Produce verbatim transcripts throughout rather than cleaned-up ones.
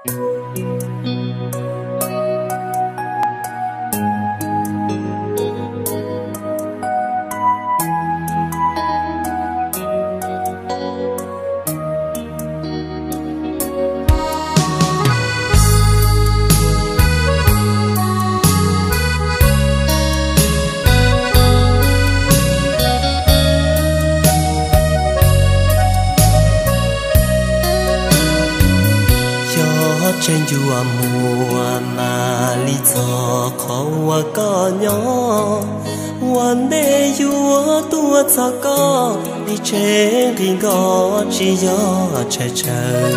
trên chùa mùa mà lý do khó có nhỏวันเดยัวตัวเธอก็ดีเชกิงก็จียอเฉยเฉย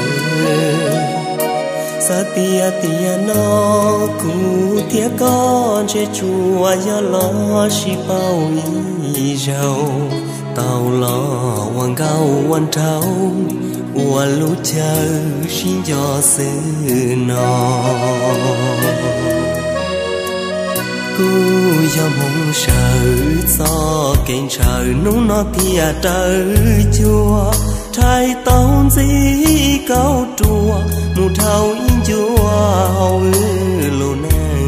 สติยติยนอกูเทียก็เจจัวยอล้อชิเป้าอีเจ้าเต่าล้อวันเก่าวันเท่าวันรู้เจอชิยอซื้อนอกูยอมหงเฉยซอเก่งเฉยนู้นอเทียเจอจัวไทยต้องจีเก้าตัวหมู่เท่าอินจัวเอาลูนัง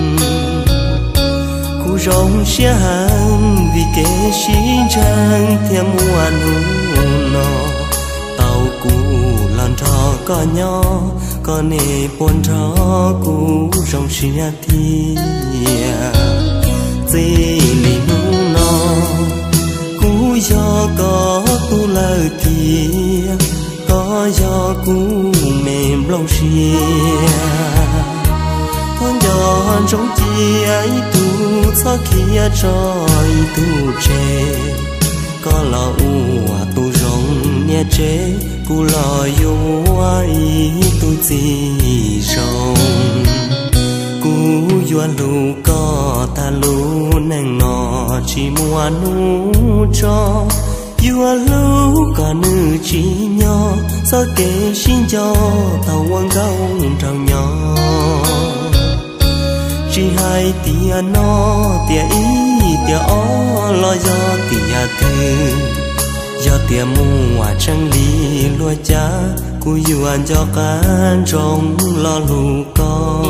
กูร้องเสียหันวิเกชิจังเทียมวันหูนอเต่ากูลอนทอก็ย่อก็เนปนทอกูร้องเสียเทียจีลีนูนอกูยอก็กูเลิกเทียก็ยอกูเมมลงเชียทนยอนจงเจียตูซอเขียจอยตูเจก็รออัวตูจงเนี่ยเจกูรออยู่ไว้ตูจีจงกูยวนลูกก็ตาลูนั่งนอชีมัวนูจอยัวลูกก็นึกจีญอสะเกชินจอตะวันเก่าเจ้าญอจีให้เตียนอเตียอีเตียอ้อลอยอเตียเธอยอเตียมัวจังลีลัวจ้ากูยวนจอกันจงรอลูกก็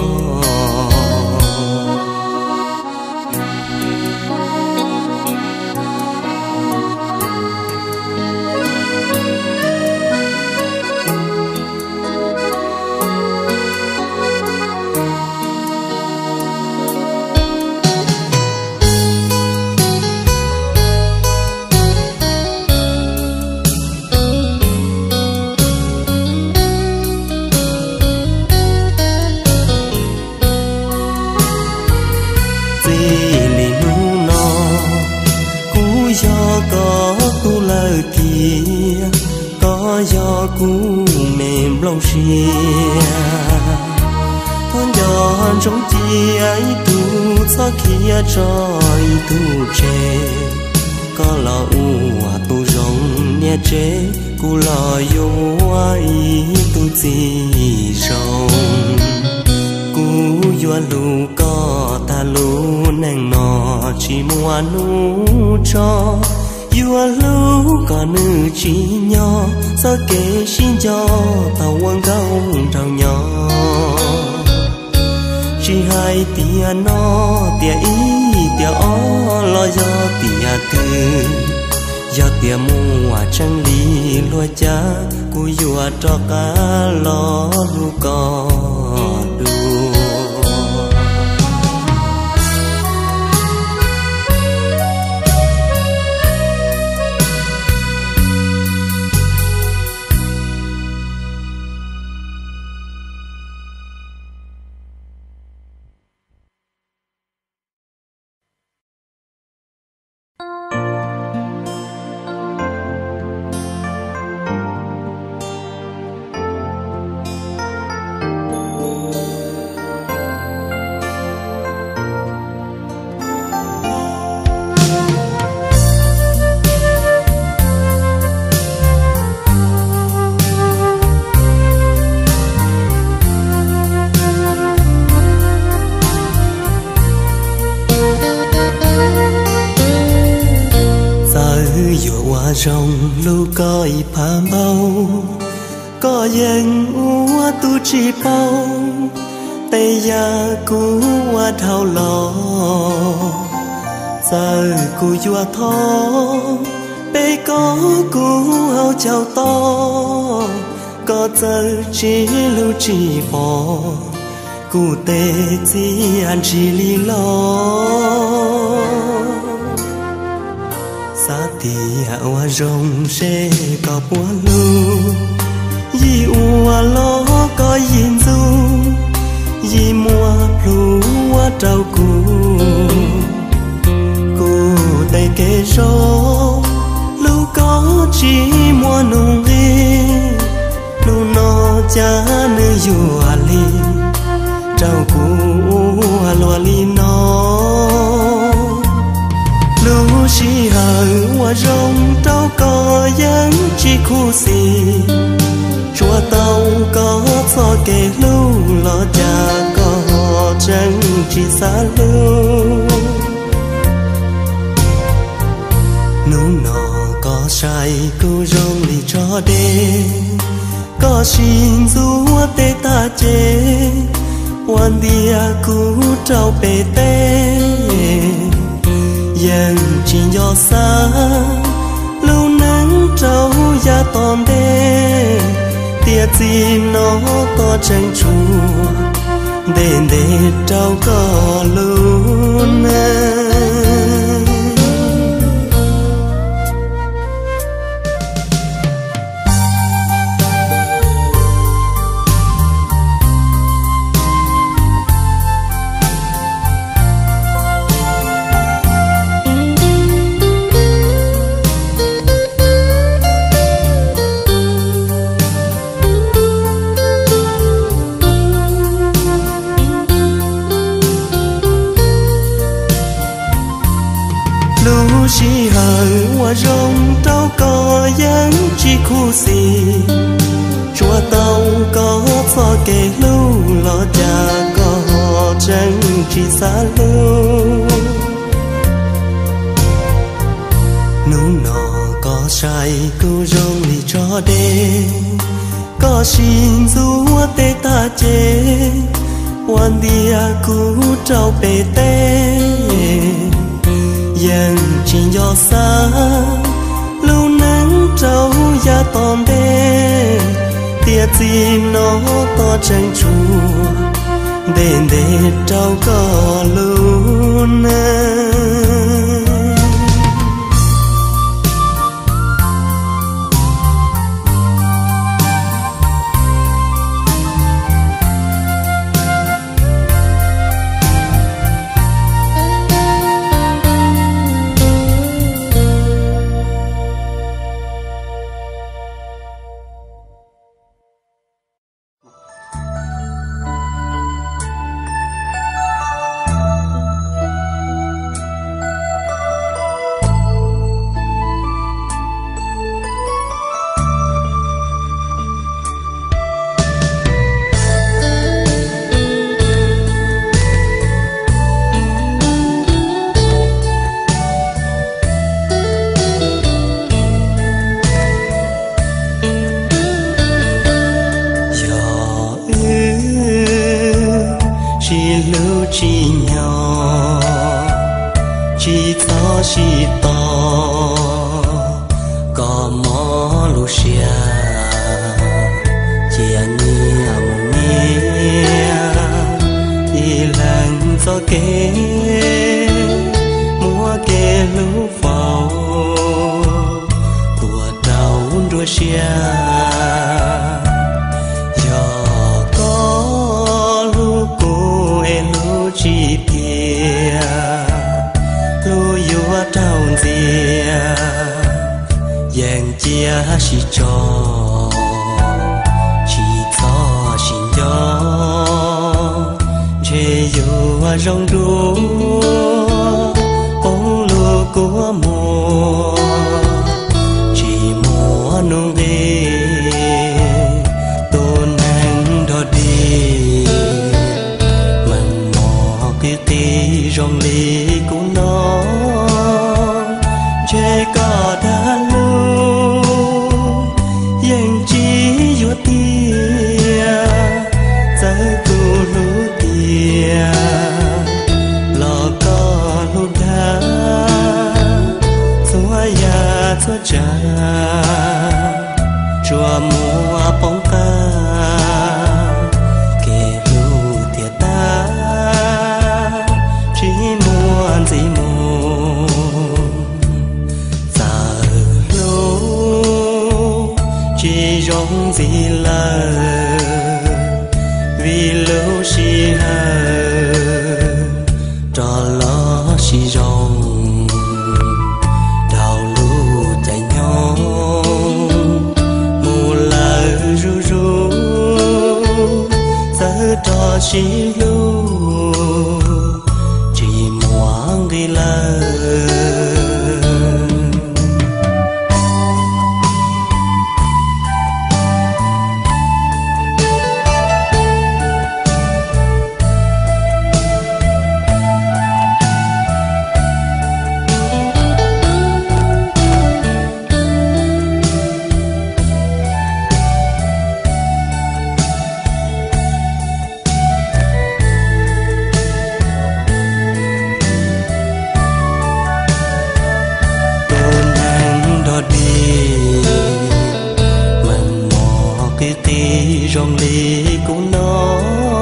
ยอกูเมมลงเชียทนยอนจงเจียตูซอเขียจอยตูเจก็รออัวตูจงเนี่ยเจกูรออยู่ไว้ตูจีจงกูยวนลูกก็ตาลูนั่งนอชีมัวนูจอยัวลูกก็นึกจีญอสะเกชินจอตะวันเก่าเจ้าญอจีให้เตียนอเตียอีเตียอ้อลอยอเตียคือยอเตียมัวจังลีลัวจ้ากูยัวจอกาลอลูกก็ดูtrong lưu coi phàm bao coi yên ua tu chỉ bao tây ya cú qua thao lò giờ cú vua thó bê có cú hao chào to có giờ chỉ lưu chỉ bỏ cú tê chỉ ăn chỉ li lo sa tia hoa rong sẽ có bùa lu yi ua lo có yin du yi mua lu hoa trâu cù cù tay kê rô lu có chỉ mua nung đi lu nó cha nữ yu ali trâu cù lúa li nó lu chỉ hờ hoa rong trâu có dân chỉ khu xì chùa tàu có cho kê lu lo cha có chân chỉ xa lu nụ nọ có sai cô rong li cho đê có xin du tê ta chê hoàn dia cú trâu bê tê dân chỉ do xa lưu nắng trâu ya tòn đê tia gì nó to chân chùa đền để trâu có luôn chỉ hờ hoa rong trâu có dân chỉ khu xì chùa tàu có cho kê lu lo cha có chân chỉ xa lu nụ nọ có sai cô rong li cho đê có xin du tê ta chê hoàn dia cú trâu bê tê dân chỉ do xa lưu nắng trâu ya tòn đê tia gì nó to chân chùa đền để trâu có luôn chỉ nhỏ chỉ to chỉ to có mỏ lu xia chia nia một nia đi lần gió kê mua kê lu phao tua đầu đua xia chỉ kia lu yêu trao dìa yang chia chỉ cho chỉ cho xin cho chê yêu rong ru bông lu của mùa chỉ mùa nung đi tôn anh đó đi tí rong li của nó chê có đã lu yang chỉ vô tí lờ vì lâu xì hờ trò lo xì rong đào lu chạy nhau mù lờ ru ru giờ trò xì lu chỉ muốn ghi lờ rong ly cũng nó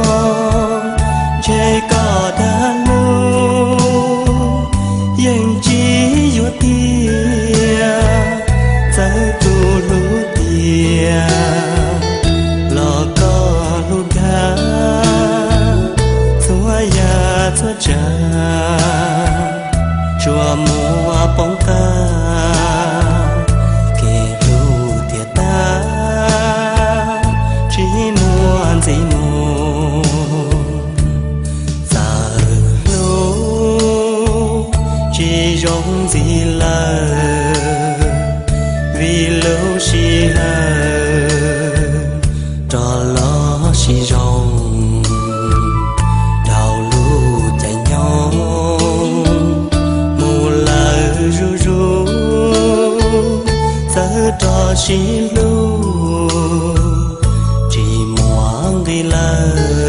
che có đã lu yang chỉ yo tia giờ tu lu tia lo có lu ga xóa ya xóa cha chùa mua bóng ca gì mù giờ lâu chỉ giống gì là vì lâu xì hờ trò lo xì rong đào lu chạy nhau mù lờ ru ru giờ trò xì lu ghi lờ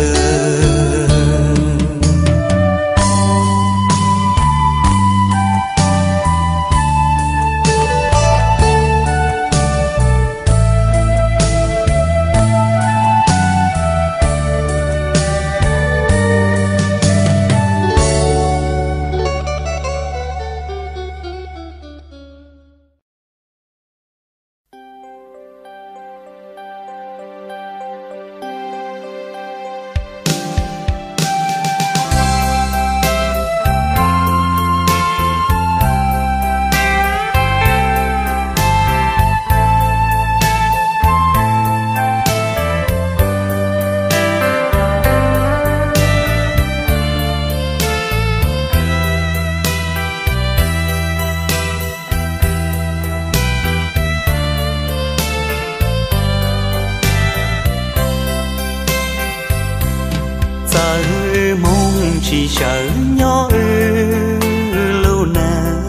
chỉ sợ nhỏ lâu nàng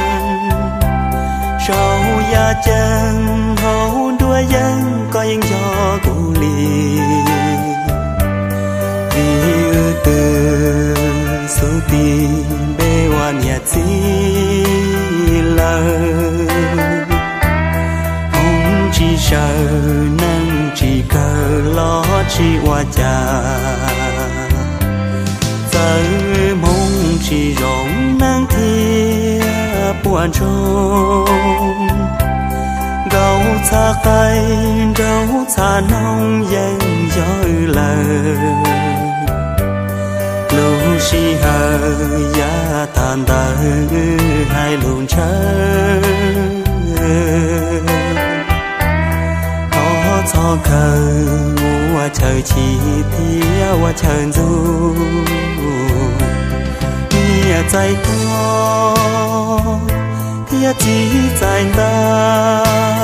sau gia chân hậu đua dân có những gió cụ lì vì từ số tiền bê hoàn nhạt xí lờ không chỉ sợ năng chỉ cờ lo chỉ hoa trà giờ mong chỉ rộng nắng thia buồn trông gấu xa cây gấu xa nông dân gió lời lưu si hờ giá tàn tờ hai luồng trời có cho khờ mua trời chỉ thia qua trời du tia trái to tia chỉ trái ta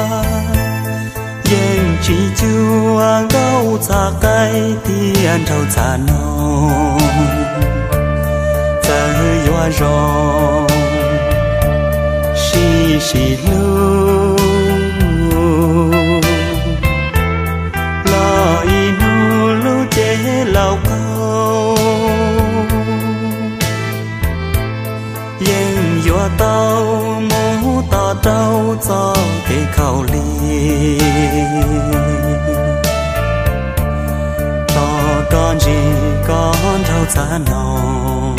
yên chỉ chúa gấu xa cây tiền trâu xa nông giờ hoa rong xì xì lu lo inu lu chế lao câu yên gió tao mũ tao trâu cho cái khẩu ly to con gì con trâu xa nồng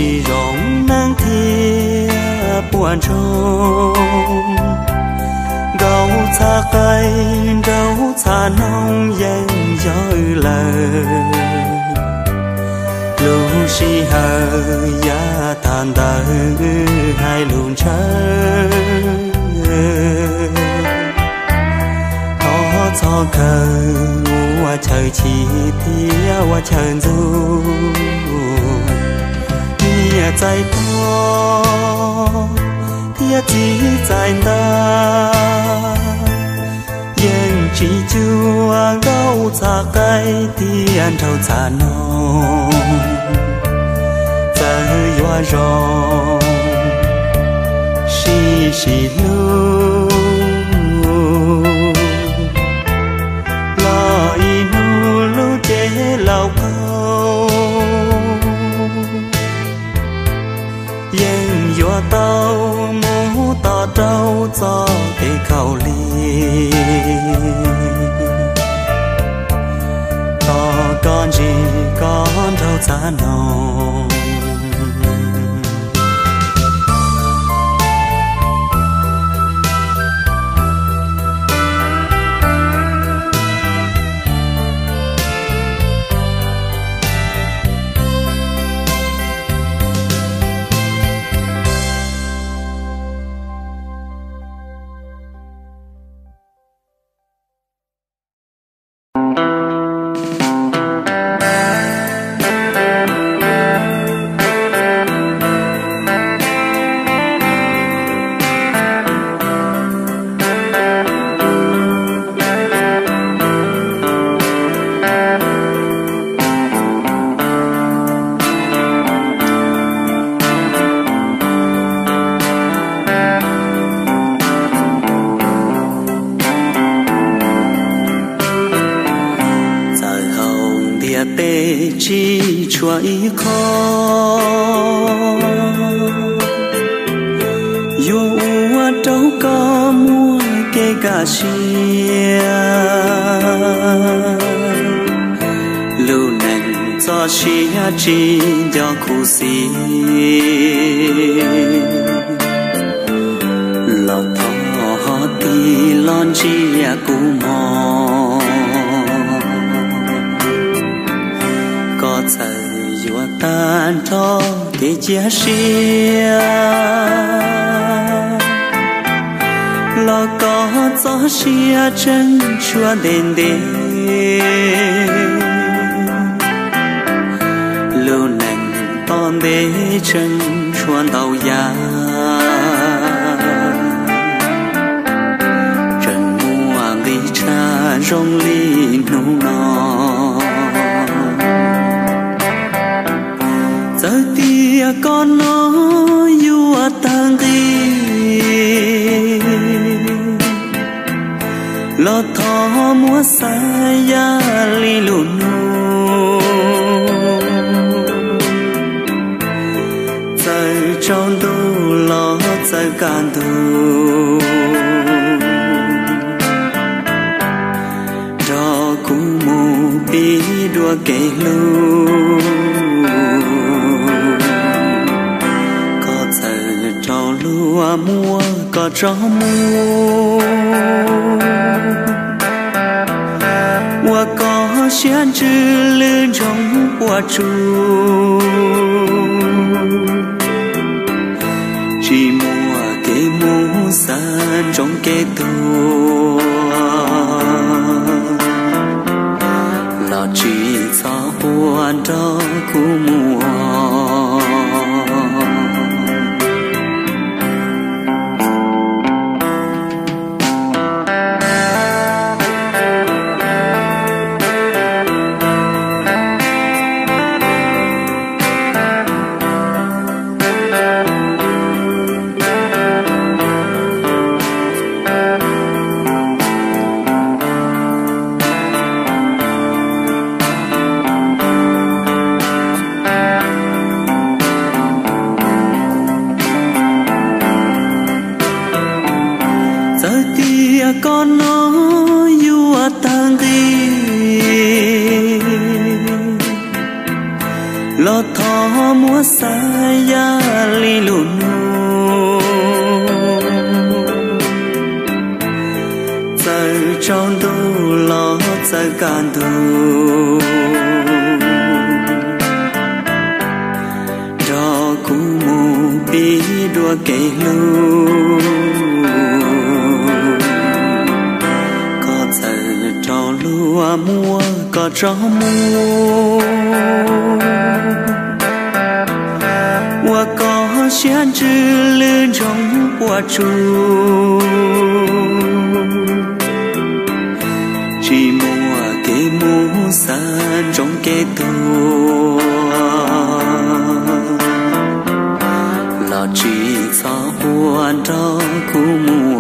chỉ rong nắng thia buồn trông gấu xa cây đâu xa nông dân gió lời lúc si hờ giá tàn tờ hai luôn chơi khó cho khờ qua trời chỉ thia qua trời du nia trái to tia chỉ trái ta yên chỉ chúa gấu xa cây tiền trâu xa nông giờ hoa rong xì xì lu lo inu lu chế lao câu yên hoa tàu mũ tỏ trâu cho cái khẩu ly to con gì con trâu xa nông chỉ chuối khó dù đâu có mua cái cà xia lưu nành cho xia chỉ cho khu xì lọt thọ thì lon chia cũ mò có thời dùa tan cho cái chia xia lo có gió xia chân chua đền đê lưu nành con bê chân chuan tàu ya trần mua ly cha rong ly nung nọ giờ tia con nó vua tang đi lo thọ mua sa ya li lu nu giờ trong tu lo giờ can tu cho cũng mù bi đua kể lu có giờ cho lúa mua có cho mua hoa có xiên chữ lư trong hoa chu chỉ mua cái mua san trong cái tu là chỉ cho buồn đó cũ mùa con nó vua tang đi lo thó múa say ya li lù nô giờ trong đô lo giờ can đô cho cú mù bi đua kể lu có giờ cho lúa mua có cho mua và có xiên chữ lư trong qua chu chỉ mua cái mua xa trong cái tu là chỉ cho buồn cho cú mùa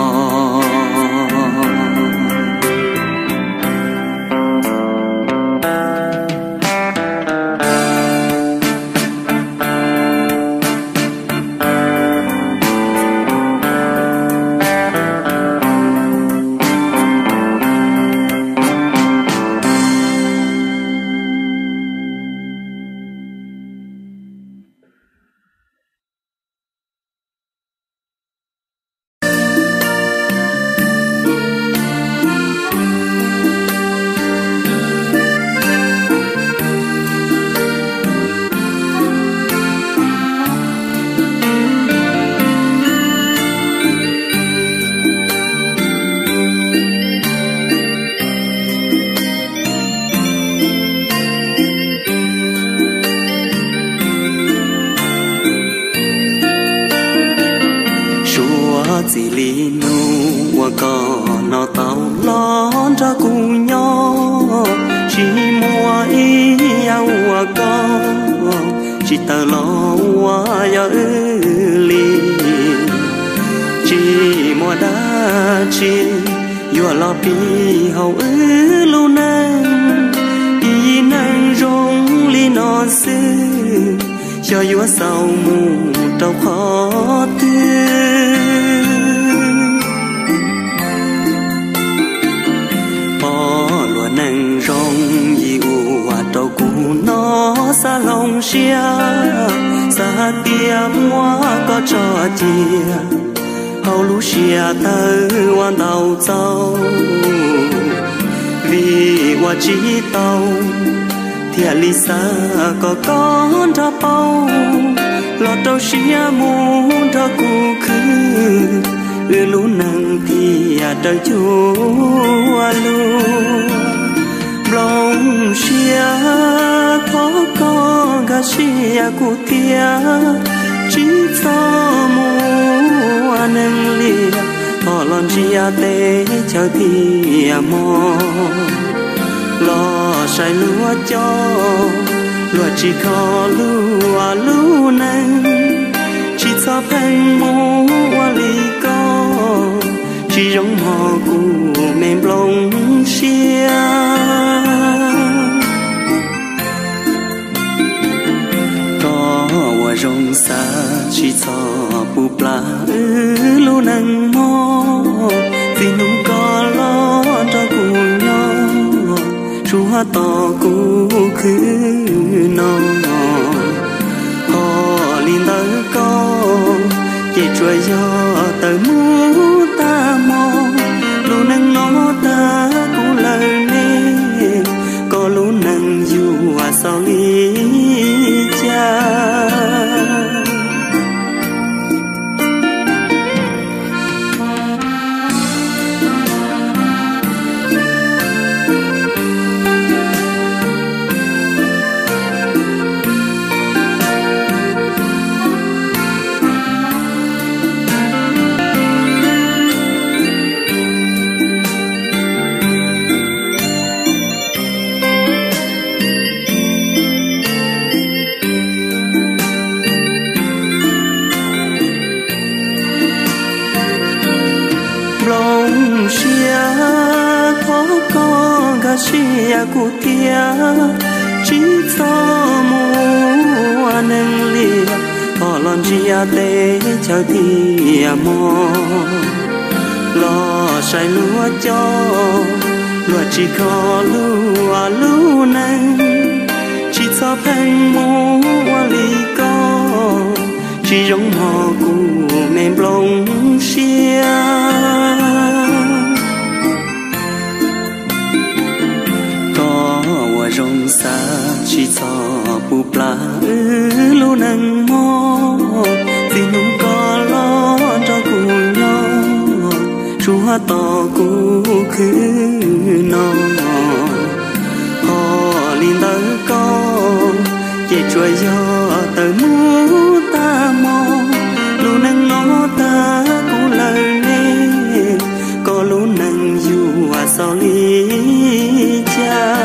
chỉ li nu và có nó tao lon ra cùng nhau chỉ mua ý nhau và có chỉ ta lo và ya li chỉ mua đá chi yo lo pi hậu ư lu nang ý nay rong li non sư cho yo sau mù trâu khó tư nang rong yi u wa trâu cũ nó xa lòng xia xa tiêm hoa có cho chia hầu lũ xia tới hoàn đầu châu vì hoa chỉ tàu thiệt lý xa có con ra bao lọt trâu xia muốn ra cũ khứ ư lũ nang thì trời chúa luôn lòng xia thó con gà xia cụ tia chỉ cho mua nâng lia thọ lòng xia tê chờ thì mò lo sai lúa cho lúa chỉ khó lúa lúa nâng chỉ cho phanh mua lì con chỉ giống họ cụ mềm lòng xia có hoa rong xa chỉ cho bù pla ư lu nâng mò vì nụ có lo cho cụ nhau chúa to cụ khứ nó họ liên tới con chỉ trôi gió tới mũ ta mò lu nâng nó ta cũng lời nè có lu nâng dù à sao lý cha xia cụ tia chỉ cho mua nâng lia thọ lon chia tê chờ thì mò lo sai lúa cho lúa chỉ có lúa lúa nâng chỉ cho sao phanh mua lì co chỉ giống họ của mềm lông xia có hoa rong xa chỉ cho bù pla lu nâng mò vì nung có lo cho cụ nhỏ chúa to cụ cứ nó họ linh tớ con về chuối gió tớ mu ta mò lu nâng nó ta cụ lời nè có lu nâng dù à sao lý cha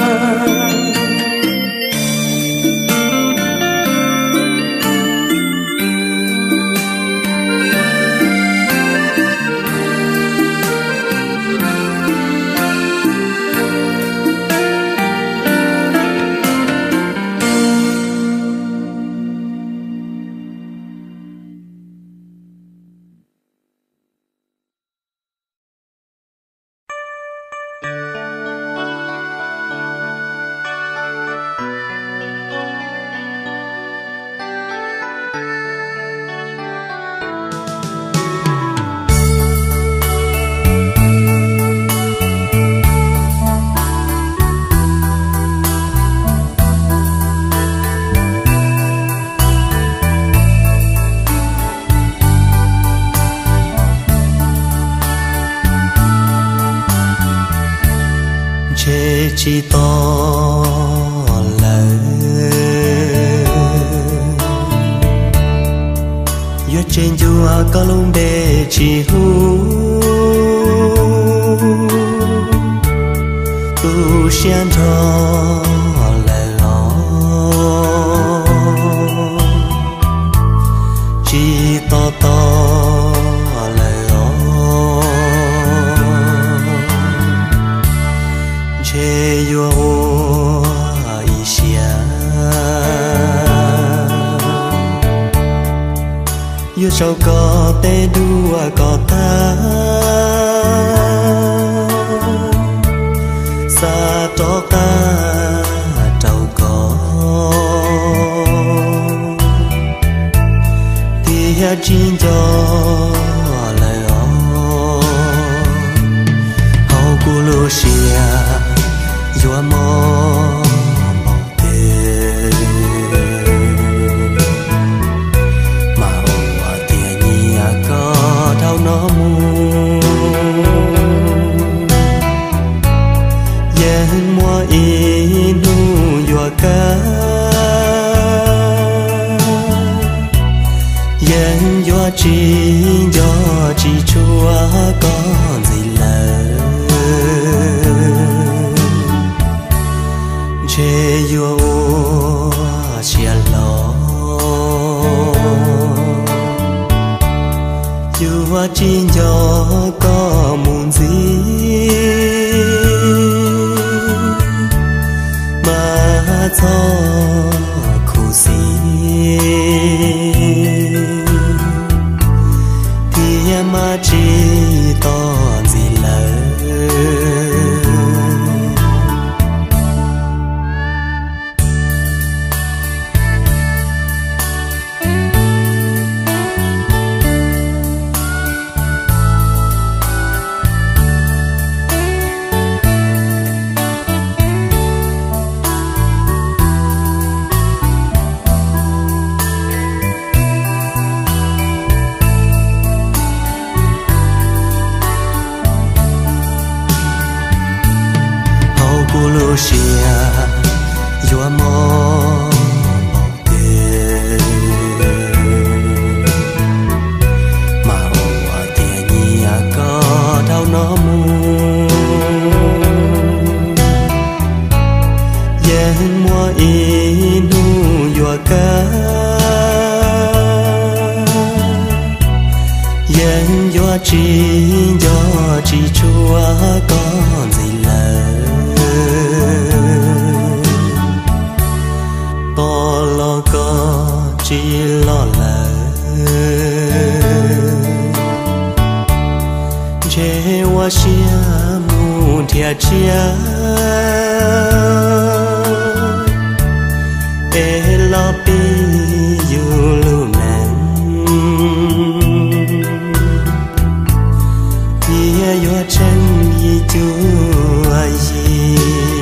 chỉ to lời yo trên chùa có lung để chỉ hu tu xian cho lời lo chỉ to to yêu sâu có tê đua có ta xa cho ta trâu có thì hết chín cho lời ó hậu cu lô xìa yêu mò nó mu yên mua inu yua ca yên yua chỉ do chỉ chúa còn gì lớn chê yua chia lo hoa chín gió có muốn gì mà cho khu gì thì em mà chỉ còn gì lớn xia yo amo te mà hoa tia nhia có đau nó mu yên mua inu yo ca yên yo chỉ yo chỉ chúa còn gì lớn to lo có chỉ lo lỡ chế hoa xia mu thia chia bê lo bê yêu lưu nàng kia yo chân y chúa gì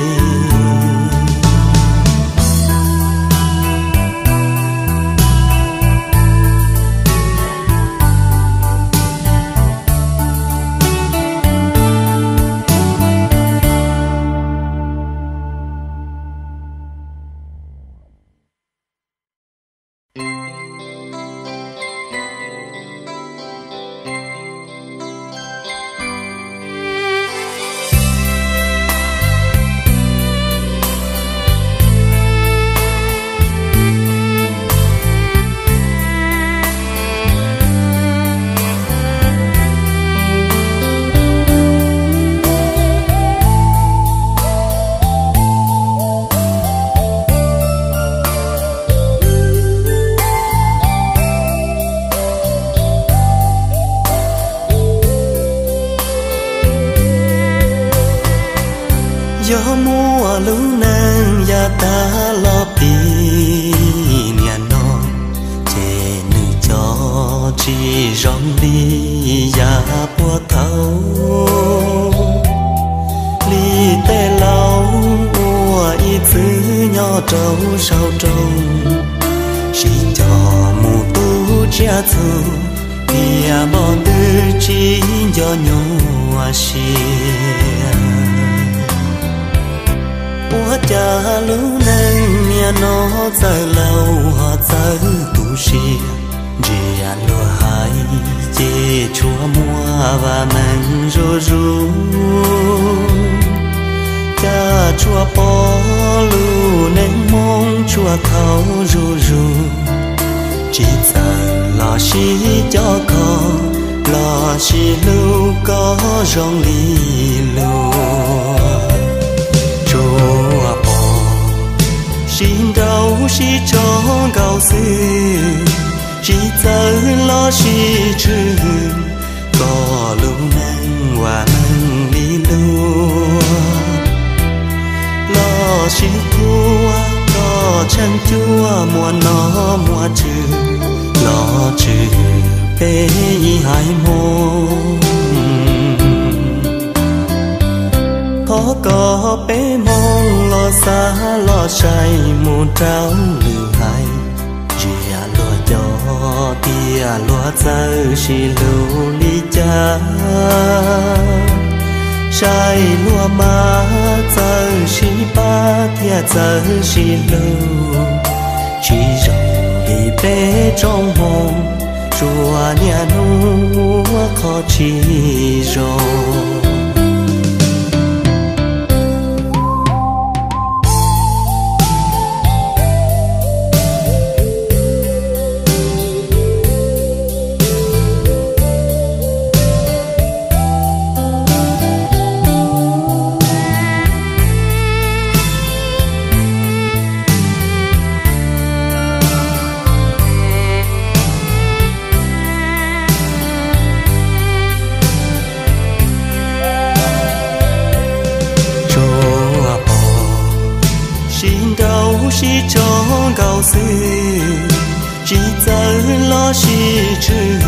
gió mùa lũ nàng ya ta lo pi nhà non chè nữ cho chỉ rong đi ya bùa thâu li tê lâu ua y thứ nhỏ trâu sao trâu chỉ cho mù tu chia thu ya bọn tư chỉ cho nhau xia bố cha lũ nâng nhà nó giờ lâu họ giờ tu xia rìa lúa hai chê chúa mua và mình ru ru cha chúa bỏ lũ nên mong chúa thấu ru ru chỉ giờ lo xí cho con lo xí lũ có rong lì lúa chúa bỏ xin đâu xí cho gạo sư chỉ giờ lo xí trừ có lúc nâng và nâng đi lúa lo xí thua có chân chúa mùa nó mùa trừ lo trừ bê hai môn khó có bé mong lo xa lo say một trao lửa hai chia lo cho tia lo giờ xì lưu ly cha say lúa má giờ xì ba tia giờ xì lưu chỉ rồng đi bé trong mong chùa nhà nu khó chỉ rồi xí cho gạo sư chỉ giờ lo xí trừ